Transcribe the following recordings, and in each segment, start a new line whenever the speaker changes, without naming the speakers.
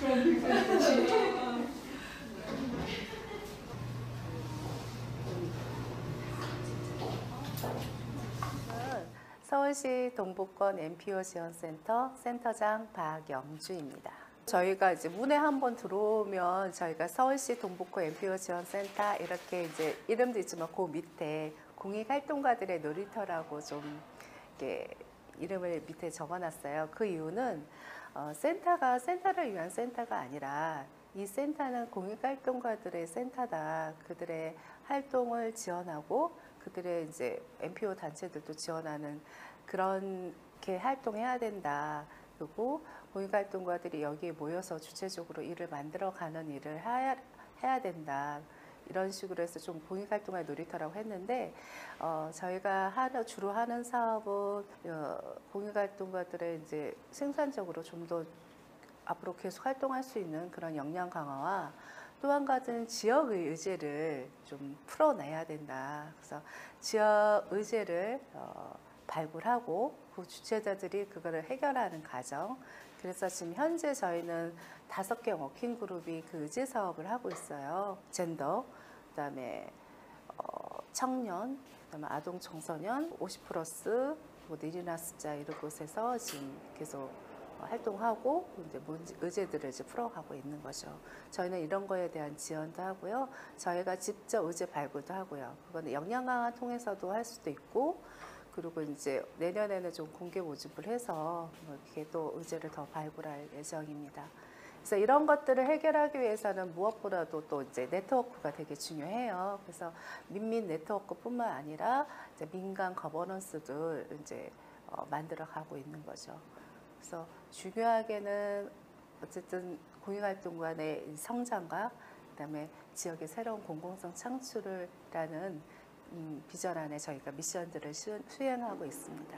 서울시 동북권 NPO 지원센터 센터장 박영주입니다. 저희가 이제 문에 한번 들어오면 저희가 서울시 동북권 NPO 지원센터 이렇게 이제 이름도 있지만 그 밑에 공익활동가들의 놀이터라고 좀 이렇게 이름을 밑에 적어놨어요. 그 이유는 센터가 센터를 위한 센터가 아니라 이 센터는 공익활동가들의 센터다. 그들의 활동을 지원하고 그들의 이제 NPO 단체들도 지원하는 그렇게 활동해야 된다. 그리고 공익활동가들이 여기에 모여서 주체적으로 일을 만들어가는 일을 해야 된다. 이런 식으로 해서 좀 공익활동의 놀이터라고 했는데 저희가 주로 하는 사업은 공익활동가들의 이제 생산적으로 좀 더 앞으로 계속 활동할 수 있는 그런 역량 강화와 또 한 가지는 지역의 의제를 좀 풀어내야 된다. 그래서 지역 의제를 발굴하고 그 주체자들이 그거를 해결하는 과정. 그래서 지금 현재 저희는 5개 워킹 그룹이 그 의제 사업을 하고 있어요. 젠더, 그다음에 청년, 그다음에 아동 청소년, 50+, 뭐 느리나 숫자 이런 곳에서 지금 계속 활동하고 이제 의제들을 이제 풀어가고 있는 거죠. 저희는 이런 거에 대한 지원도 하고요. 저희가 직접 의제 발굴도 하고요. 그건 역량 강화 통해서도 할 수도 있고, 그리고 이제 내년에는 좀 공개 모집을 해서 이렇게 또 의제를 더 발굴할 예정입니다. 그래서 이런 것들을 해결하기 위해서는 무엇보다도 또 이제 네트워크가 되게 중요해요. 그래서 민민 네트워크뿐만 아니라 이제 민간 거버넌스도 이제 만들어 가고 있는 거죠. 그래서 중요하게는 어쨌든 공익활동관의 성장과 그다음에 지역의 새로운 공공성 창출이라는 비전 안에 저희가 미션들을 수행하고 있습니다.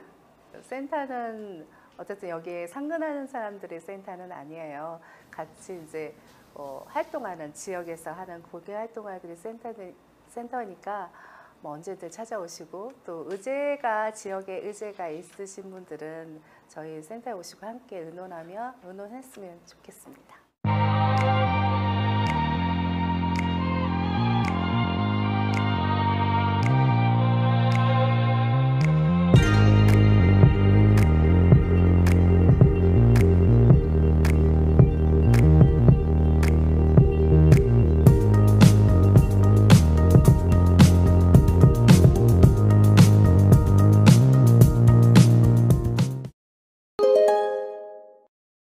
센터는 어쨌든 여기에 상근하는 사람들의 센터는 아니에요. 같이 이제 활동하는 지역에서 하는 공익활동가들의 센터니까 뭐 언제든 찾아오시고 또 의제가 지역에 의제가 있으신 분들은 저희 센터에 오시고 함께 의논했으면 좋겠습니다.